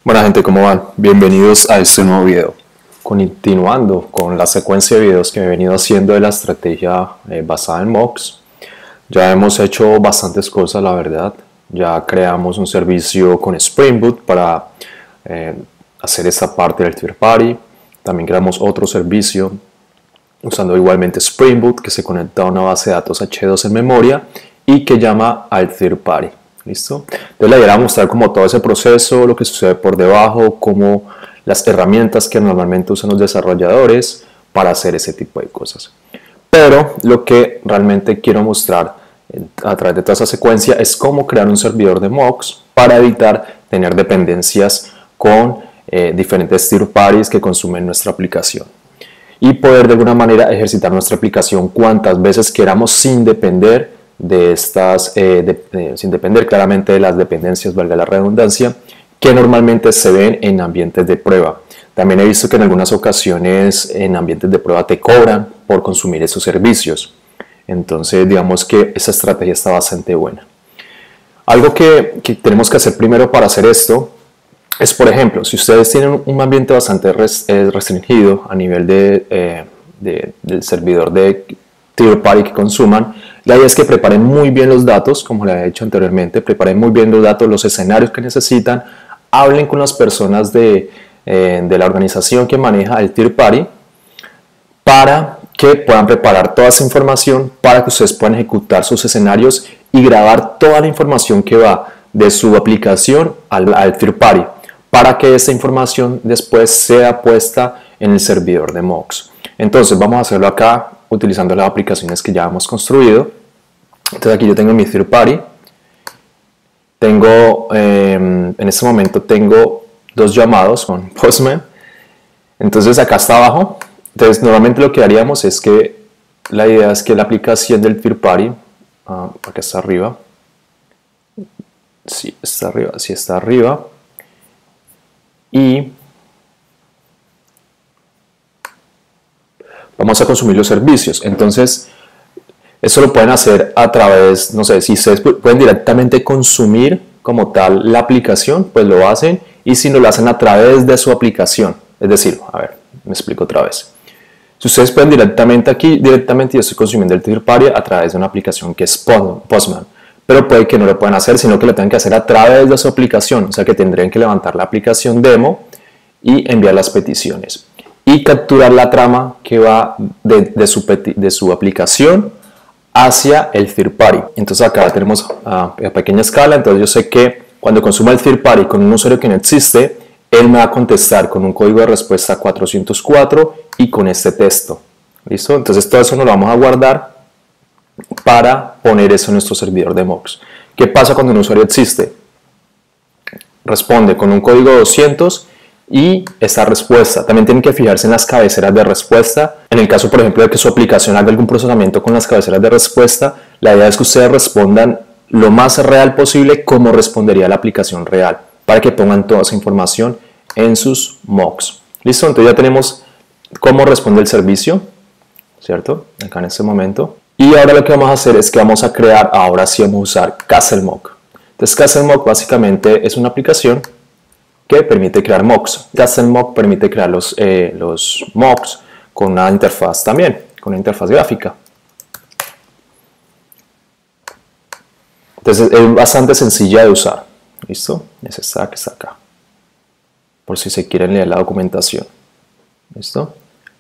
Buena gente, ¿cómo van? Bienvenidos a este nuevo video. Continuando con la secuencia de videos que he venido haciendo de la estrategia basada en mocks. Ya hemos hecho bastantes cosas, la verdad. Ya creamos un servicio con Spring Boot para hacer esta parte del third party. También creamos otro servicio usando igualmente Spring Boot que se conecta a una base de datos H2 en memoria y que llama al third party. ¿Listo? Entonces la idea era mostrar como todo ese proceso, lo que sucede por debajo, como las herramientas que normalmente usan los desarrolladores para hacer ese tipo de cosas. Pero lo que realmente quiero mostrar a través de toda esa secuencia es cómo crear un servidor de mocks para evitar tener dependencias con diferentes third parties que consumen nuestra aplicación y poder de alguna manera ejercitar nuestra aplicación cuantas veces queramos sin depender de estas, sin depender claramente de las dependencias, valga la redundancia, que normalmente se ven en ambientes de prueba. También he visto que en algunas ocasiones en ambientes de prueba te cobran por consumir esos servicios. Entonces digamos que esa estrategia está bastante buena. Algo que tenemos que hacer primero para hacer esto es, por ejemplo, si ustedes tienen un ambiente bastante restringido a nivel del servidor de third party que consuman, la idea es que preparen muy bien los datos, como les he dicho anteriormente, preparen muy bien los datos, los escenarios que necesitan, hablen con las personas de la organización que maneja el third party para que puedan preparar toda esa información para que ustedes puedan ejecutar sus escenarios y grabar toda la información que va de su aplicación al third party para que esa información después sea puesta en el servidor de mocks. Entonces vamos a hacerlo acá utilizando las aplicaciones que ya hemos construido. Entonces aquí yo tengo mi third party. Tengo, en este momento tengo dos llamados con Postman. Entonces acá está abajo. Entonces normalmente lo que haríamos es que la idea es que la aplicación del third party, acá está arriba. Sí, está arriba, sí está arriba. Y vamos a consumir los servicios. Entonces, eso lo pueden hacer a través, no sé, si ustedes pueden directamente consumir como tal la aplicación, pues lo hacen. Y si no, lo hacen a través de su aplicación. Es decir, a ver, me explico otra vez. Si ustedes pueden directamente aquí, yo estoy consumiendo el third party a través de una aplicación que es Postman. Pero puede que no lo puedan hacer, sino que lo tengan que hacer a través de su aplicación. O sea que tendrían que levantar la aplicación demo y enviar las peticiones. Y capturar la trama que va de su aplicación hacia el third party. Entonces acá tenemos a pequeña escala. Entonces yo sé que cuando consuma el third party con un usuario que no existe, él me va a contestar con un código de respuesta 404 y con este texto. ¿Listo? Entonces todo eso nos lo vamos a guardar para poner eso en nuestro servidor de mocks. ¿Qué pasa cuando un usuario existe? Responde con un código 200 y esta respuesta. También tienen que fijarse en las cabeceras de respuesta. En el caso, por ejemplo, de que su aplicación haga algún procesamiento con las cabeceras de respuesta, la idea es que ustedes respondan lo más real posible como respondería la aplicación real, para que pongan toda esa información en sus mocks. ¿Listo? Entonces ya tenemos cómo responde el servicio, ¿cierto? Acá en este momento. Y ahora lo que vamos a hacer es que vamos a crear, ahora sí vamos a usar CastleMock. Entonces CastleMock básicamente es una aplicación que permite crear mocks. CastleMock permite crear los mocks con una interfaz también, con una interfaz gráfica. Entonces es bastante sencilla de usar. ¿Listo? Es esta que está acá. Por si se quieren leer la documentación. ¿Listo?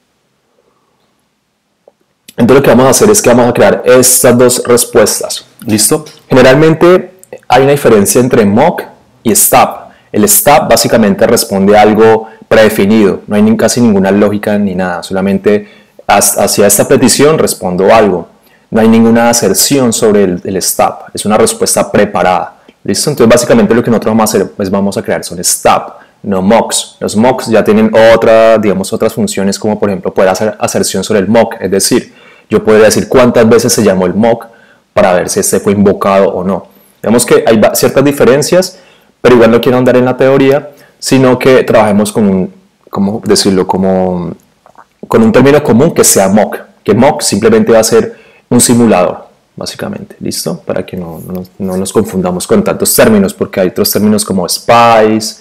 Entonces lo que vamos a hacer es que vamos a crear estas dos respuestas. ¿Listo? Generalmente hay una diferencia entre mock y stub. El stub básicamente responde a algo predefinido. No hay casi ninguna lógica ni nada. Solamente hacia esta petición respondo algo. No hay ninguna aserción sobre el stub. Es una respuesta preparada. ¿Listo? Entonces básicamente lo que nosotros vamos a hacer es vamos a crear son stub, no mocks. Los mocks ya tienen otras funciones, como por ejemplo poder hacer aserción sobre el mock. Es decir, yo podría decir cuántas veces se llamó el mock para ver si este fue invocado o no. Vemos que hay ciertas diferencias, pero igual no quiero andar en la teoría, sino que trabajemos con un, ¿cómo decirlo? Con un término común que sea mock. Que mock simplemente va a ser un simulador, básicamente. ¿Listo? Para que no nos confundamos con tantos términos, porque hay otros términos como spice,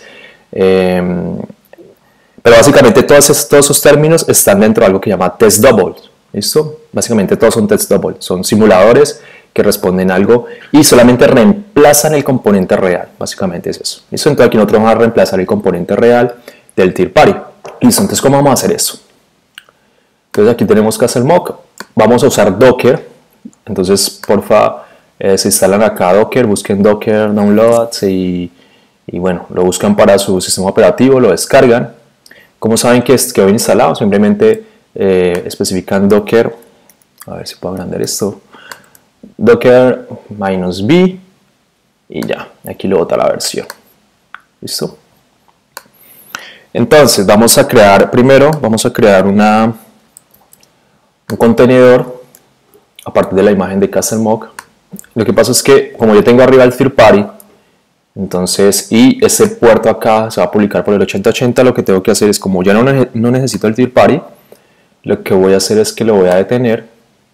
Pero básicamente todos esos términos están dentro de algo que se llama test doubles. ¿Listo? Básicamente todos son test doubles. Son simuladores que responden algo y solamente reemplazan el componente real. Básicamente es eso. ¿Listo? Entonces aquí nosotros vamos a reemplazar el componente real del third party. Listo, entonces ¿cómo vamos a hacer eso? Entonces aquí tenemos CastleMock. Vamos a usar Docker. Entonces, porfa, se instalan acá Docker, busquen Docker Downloads y bueno, lo buscan para su sistema operativo, lo descargan. ¿Cómo saben que quedó instalado? Simplemente especifican Docker, a ver si puedo agrandar esto, Docker -b y ya, aquí le bota la versión. ¿Listo? Entonces vamos a crear, primero vamos a crear un contenedor a partir de la imagen de CastleMock. Lo que pasa es que como yo tengo arriba el third party, entonces, y ese puerto acá se va a publicar por el 8080, lo que tengo que hacer es, como ya no necesito el third party, lo que voy a hacer es que lo voy a detener.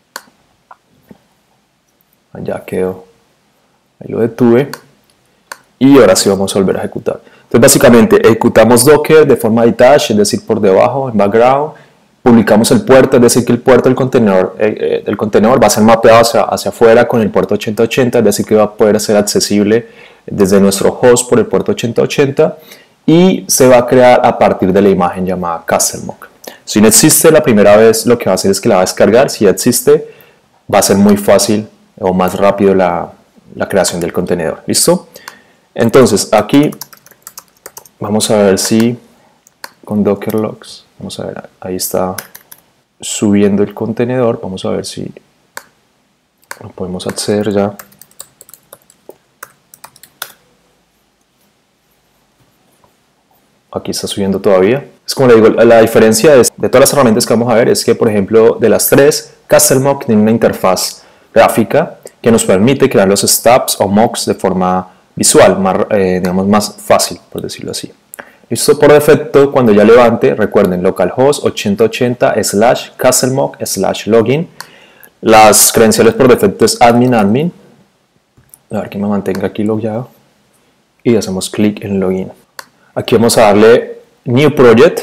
Ya quedó, ahí lo detuve, y ahora sí vamos a volver a ejecutar. Entonces básicamente ejecutamos Docker de forma detached, es decir, por debajo, en background, publicamos el puerto, es decir, que el puerto del contenedor va a ser mapeado hacia afuera con el puerto 8080, es decir, que va a poder ser accesible desde nuestro host por el puerto 8080 y se va a crear a partir de la imagen llamada CastleMock. Si no existe la primera vez, lo que va a hacer es que la va a descargar. Si ya existe, va a ser muy fácil o más rápido la creación del contenedor. ¿Listo? Entonces aquí vamos a ver si con Docker logs, vamos a ver, ahí está subiendo el contenedor. Vamos a ver si lo podemos acceder ya. Aquí está subiendo todavía. Es como le digo, la diferencia de todas las herramientas que vamos a ver es que, por ejemplo, de las tres, CastleMock tiene una interfaz gráfica que nos permite crear los stubs o mocks de forma visual, digamos más fácil, por decirlo así. Listo, por defecto, cuando ya levante, recuerden, localhost 8080/CastleMock/login. Las credenciales por defecto es admin. A ver que me mantenga aquí logueado. Y hacemos clic en login. Aquí vamos a darle New Project.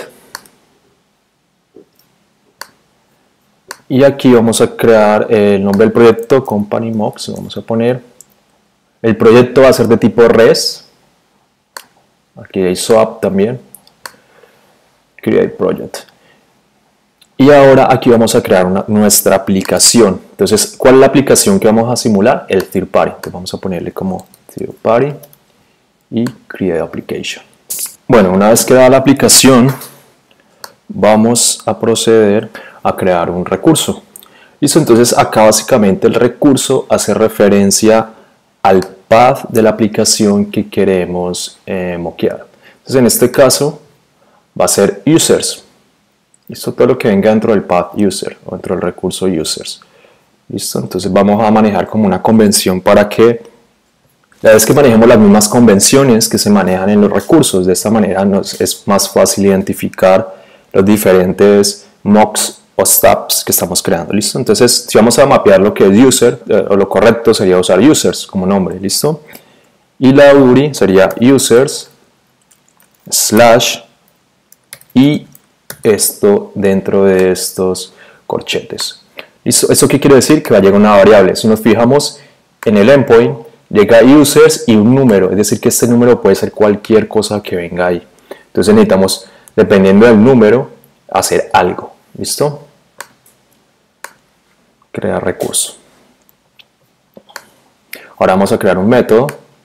Y aquí vamos a crear el nombre del proyecto, Company Mocks. Vamos a poner. El proyecto va a ser de tipo res. Aquí hay SOAP también. Create Project. Y ahora aquí vamos a crear nuestra aplicación. Entonces, ¿cuál es la aplicación que vamos a simular? El third party. Entonces vamos a ponerle como third party y Create Application. Bueno, una vez creada la aplicación, vamos a proceder a crear un recurso. Listo, entonces acá básicamente el recurso hace referencia al path de la aplicación que queremos mockear. Entonces en este caso va a ser users. Listo, todo lo que venga dentro del path user o dentro del recurso users. Listo, entonces vamos a manejar como una convención para que la vez que manejemos las mismas convenciones que se manejan en los recursos. De esta manera es más fácil identificar los diferentes mocks o stubs que estamos creando. ¿Listo? Entonces, si vamos a mapear lo que es user, o lo correcto sería usar users como nombre. ¿Listo? Y la URI sería users / y esto dentro de estos corchetes. ¿Listo? ¿Eso qué quiere decir? Que va a llegar una variable. Si nos fijamos en el endpoint, llega users y un número, es decir que este número puede ser cualquier cosa que venga ahí. Entonces necesitamos, dependiendo del número, hacer algo. ¿Listo? Crear recurso. Ahora vamos a crear un método.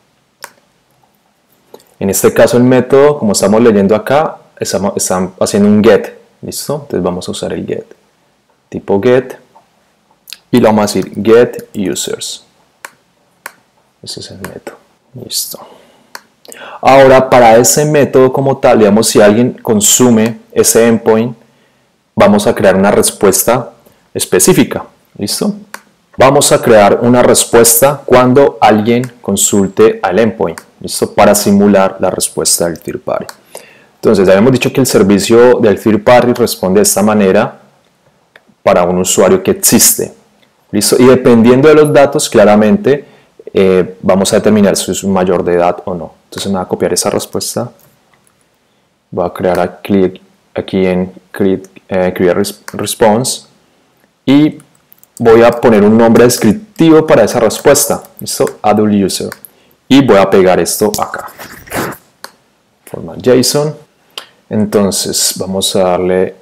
En este caso el método, como estamos leyendo acá, están haciendo un get. ¿Listo? Entonces vamos a usar el get. Tipo get. Y lo vamos a decir get users. Ese es el método. Listo. Ahora, para ese método como tal, digamos, si alguien consume ese endpoint, vamos a crear una respuesta específica. ¿Listo? Vamos a crear una respuesta cuando alguien consulte al endpoint. ¿Listo? Para simular la respuesta del third party. Entonces, ya habíamos dicho que el servicio del third party responde de esta manera para un usuario que existe. ¿Listo? Y dependiendo de los datos, claramente, vamos a determinar si es un mayor de edad o no. Entonces me va a copiar esa respuesta Voy a crear aquí en Create Response y voy a poner un nombre descriptivo para esa respuesta. ¿Listo? Adult user. Y voy a pegar esto acá. Forma JSON. Entonces vamos a darle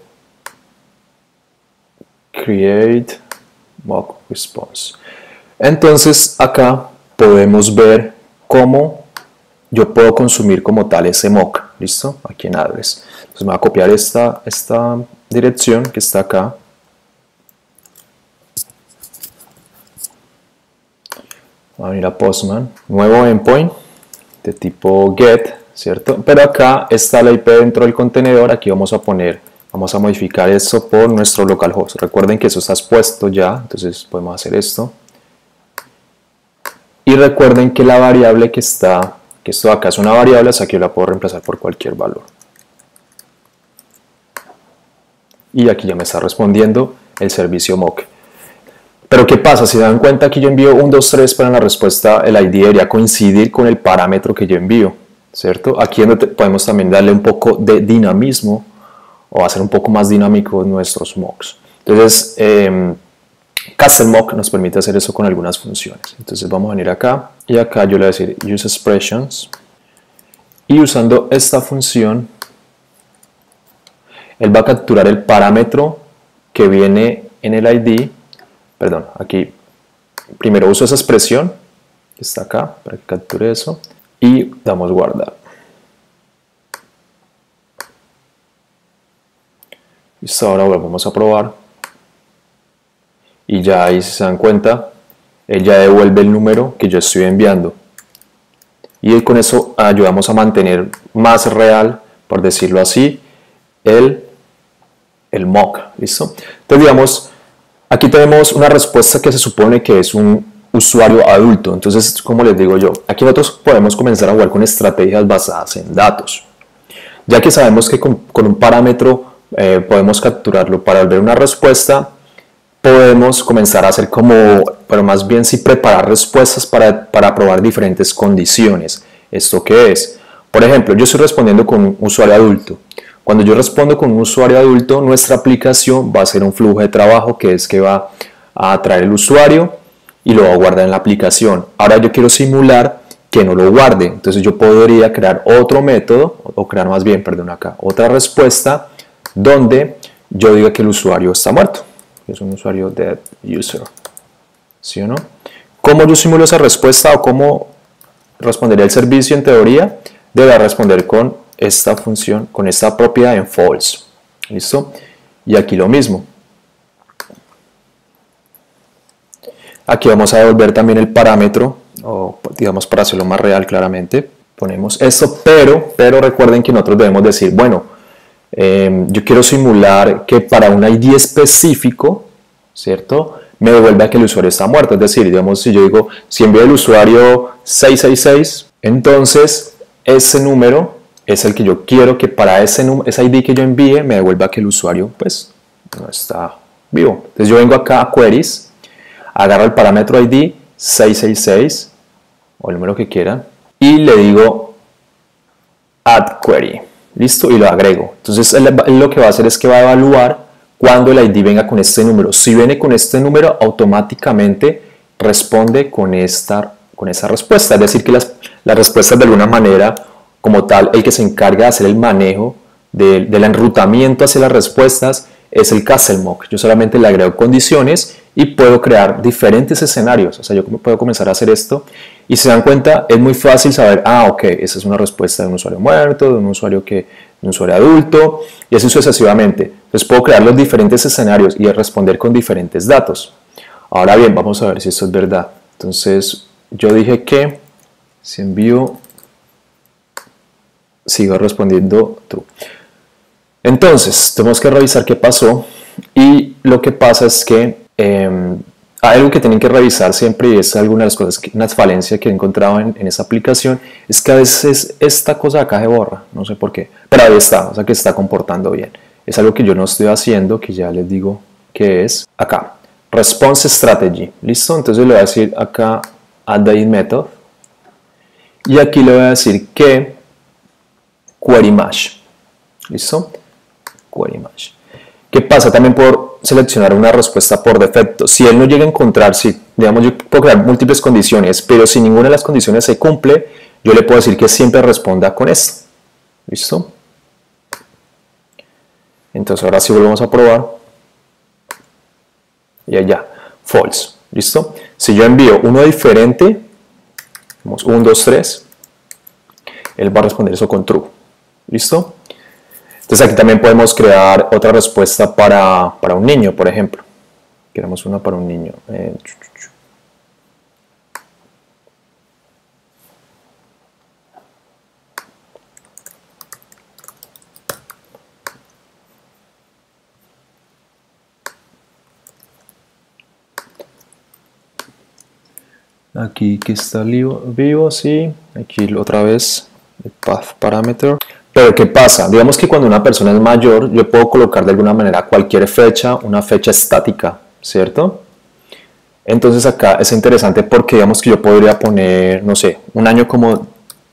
Create Mock Response. Entonces acá podemos ver cómo yo puedo consumir como tal ese mock. ¿Listo? Aquí en Address. Entonces me voy a copiar esta dirección que está acá. Voy a venir a Postman. Nuevo endpoint de tipo get, ¿cierto? Pero acá está la IP dentro del contenedor. Aquí vamos a modificar esto por nuestro localhost. Recuerden que eso está expuesto ya, entonces podemos hacer esto. Y recuerden que la variable que esto de acá es una variable, así que yo la puedo reemplazar por cualquier valor. Y aquí ya me está respondiendo el servicio mock. Pero ¿qué pasa? Si se dan cuenta que yo envío 1, 2, 3 para la respuesta, el ID debería coincidir con el parámetro que yo envío, ¿cierto? Aquí es donde podemos también darle un poco de dinamismo o hacer un poco más dinámico nuestros mocks. Entonces, Castle Mock nos permite hacer eso con algunas funciones. Entonces vamos a venir acá y acá yo le voy a decir Use Expressions y usando esta función él va a capturar el parámetro que viene en el ID. Perdón, aquí primero uso esa expresión que está acá para que capture eso y damos guardar. Listo, ahora volvemos a probar y ya ahí si se dan cuenta él ya devuelve el número que yo estoy enviando y con eso ayudamos a mantener más real, por decirlo así, el mock. ¿Listo? Entonces digamos, aquí tenemos una respuesta que se supone que es un usuario adulto. Entonces, como les digo yo, aquí nosotros podemos comenzar a jugar con estrategias basadas en datos. Ya que sabemos que con un parámetro podemos capturarlo para ver una respuesta, podemos comenzar a hacer pero más bien sí preparar respuestas para probar diferentes condiciones. ¿Esto qué es? Por ejemplo, yo estoy respondiendo con un usuario adulto. Cuando yo respondo con un usuario adulto, nuestra aplicación va a hacer un flujo de trabajo que es que va a traer el usuario y lo va a guardar en la aplicación. Ahora yo quiero simular que no lo guarde, entonces yo podría crear otro método, o crear más bien, perdón, acá, otra respuesta donde yo diga que el usuario está muerto. Es un usuario dead user, ¿sí o no? ¿Cómo yo simulo esa respuesta o cómo respondería el servicio en teoría? Debe responder con esta función, con esta propiedad en false. ¿Listo? Y aquí lo mismo. Aquí vamos a devolver también el parámetro, o digamos para hacerlo más real claramente, ponemos esto, pero recuerden que nosotros debemos decir, bueno, yo quiero simular que para un ID específico, ¿cierto? Me devuelva que el usuario está muerto. Es decir, digamos, si yo digo, si envío el usuario 666, entonces ese número es el que yo quiero que para ese ID que yo envíe me devuelva que el usuario pues no está vivo. Entonces yo vengo acá a Queries, agarro el parámetro ID 666 o el número que quiera y le digo Add Query. Listo, y lo agrego. Entonces él lo que va a hacer es que va a evaluar cuando el ID venga con este número. Si viene con este número, automáticamente responde con esa respuesta. Es decir, que las respuestas de alguna manera, como tal, el que se encarga de hacer el manejo del enrutamiento hacia las respuestas es el Castle Mock. Yo solamente le agrego condiciones y puedo crear diferentes escenarios. O sea, yo puedo comenzar a hacer esto y si se dan cuenta es muy fácil saber, ok, esa es una respuesta de un usuario muerto, de un usuario adulto y así sucesivamente. Entonces puedo crear los diferentes escenarios y responder con diferentes datos. Ahora bien, vamos a ver si esto es verdad. Entonces yo dije que si envío, sigo respondiendo true. Entonces, tenemos que revisar qué pasó y lo que pasa es que hay algo que tienen que revisar siempre y es alguna de las cosas, una falencia que he encontrado en esa aplicación, es que a veces esta cosa de acá se borra, no sé por qué, pero ahí está, o sea que se está comportando bien. Es algo que yo no estoy haciendo, que ya les digo que es acá, Response Strategy, ¿listo? Entonces le voy a decir acá Add the method y aquí le voy a decir que Query Match. ¿Listo? Query match. ¿Qué pasa? También por seleccionar una respuesta por defecto. Si él no llega a encontrar, si digamos yo puedo crear múltiples condiciones, pero si ninguna de las condiciones se cumple, yo le puedo decir que siempre responda con esto. ¿Listo? Entonces ahora sí volvemos a probar. Y allá, false. ¿Listo? Si yo envío uno diferente, 1, 2, 3, él va a responder eso con true. ¿Listo? Entonces aquí también podemos crear otra respuesta para un niño, por ejemplo. Queremos una para un niño. Aquí que está vivo, sí. Aquí otra vez el path parameter. Pero ¿qué pasa? Digamos que cuando una persona es mayor, yo puedo colocar de alguna manera cualquier fecha, una fecha estática, ¿cierto? Entonces acá es interesante porque digamos que yo podría poner, no sé, un año como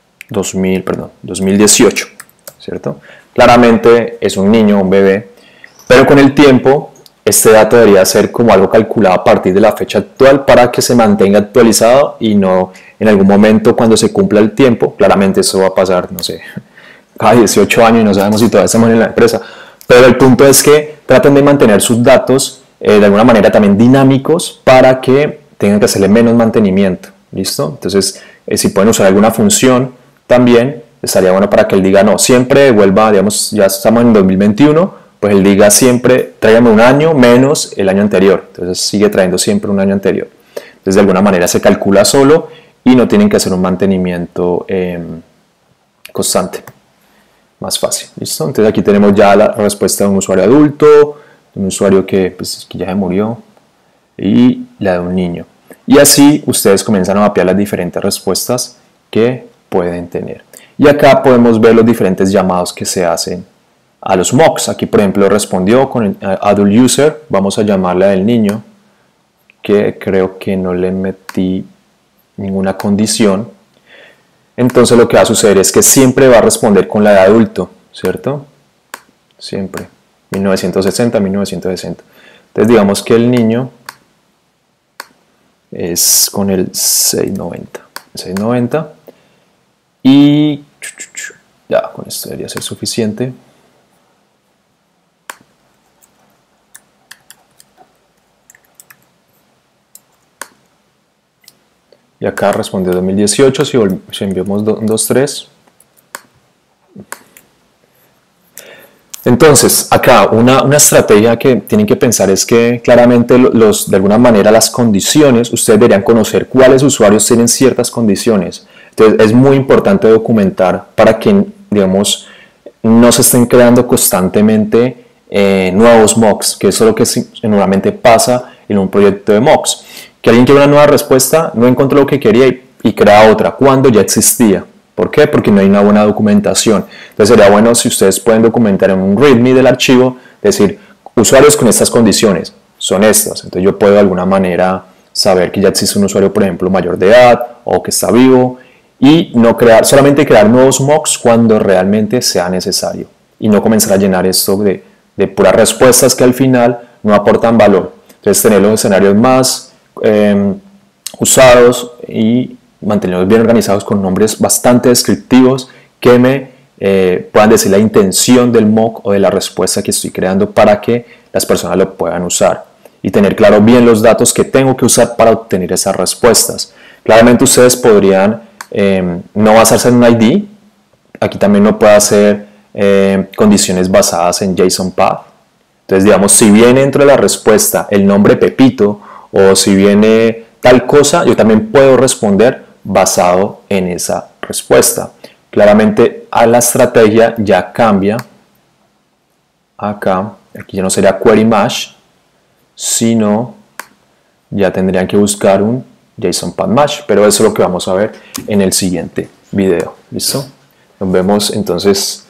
2018, ¿cierto? Claramente es un niño, un bebé, pero con el tiempo este dato debería ser como algo calculado a partir de la fecha actual para que se mantenga actualizado y no en algún momento cuando se cumpla el tiempo, claramente eso va a pasar, no sé, cada 18 años y no sabemos si todavía estamos en la empresa, pero el punto es que traten de mantener sus datos de alguna manera también dinámicos para que tengan que hacerle menos mantenimiento, ¿listo? Entonces, si pueden usar alguna función también, estaría bueno para que él diga, no, siempre vuelva, digamos, ya estamos en 2021, pues él diga siempre, tráigame un año menos el año anterior, entonces sigue trayendo siempre un año anterior. Entonces, de alguna manera se calcula solo y no tienen que hacer un mantenimiento constante. Más fácil, ¿listo? Entonces aquí tenemos ya la respuesta de un usuario adulto, de un usuario que ya se murió y la de un niño. Y así ustedes comienzan a mapear las diferentes respuestas que pueden tener. Y acá podemos ver los diferentes llamados que se hacen a los mocks. Aquí por ejemplo respondió con el adult user, vamos a llamarle al niño, que creo que no le metí ninguna condición. Entonces lo que va a suceder es que siempre va a responder con la de adulto, ¿cierto? Siempre. 1960, 1960. Entonces digamos que el niño es con el 690. 690. Y ya, con esto debería ser suficiente. Y acá respondió 2018, si enviamos 23. Entonces, acá una estrategia que tienen que pensar es que claramente de alguna manera las condiciones, ustedes deberían conocer cuáles usuarios tienen ciertas condiciones. Entonces, es muy importante documentar para que, digamos, no se estén creando constantemente nuevos mocks, que eso es lo que normalmente pasa en un proyecto de mocks. Que alguien quiere una nueva respuesta, no encontró lo que quería y crea otra, cuando ya existía. ¿Por qué? Porque no hay una buena documentación. Entonces sería bueno si ustedes pueden documentar en un README del archivo, decir, usuarios con estas condiciones, son estas. Entonces yo puedo de alguna manera saber que ya existe un usuario, por ejemplo, mayor de edad o que está vivo y no solamente crear nuevos mocks cuando realmente sea necesario y no comenzar a llenar esto de puras respuestas que al final no aportan valor. Entonces tener los escenarios más usados y mantenerlos bien organizados con nombres bastante descriptivos que me puedan decir la intención del mock o de la respuesta que estoy creando para que las personas lo puedan usar y tener claro bien los datos que tengo que usar para obtener esas respuestas. Claramente ustedes podrían no basarse en un ID, aquí también no puede hacer condiciones basadas en JSON Path. Entonces digamos, si viene dentro de la respuesta el nombre Pepito o si viene tal cosa, yo también puedo responder basado en esa respuesta. Claramente a la estrategia ya cambia. Acá, aquí ya no sería query match, sino ya tendrían que buscar un JSON Path Match, pero eso es lo que vamos a ver en el siguiente video. ¿Listo? Nos vemos entonces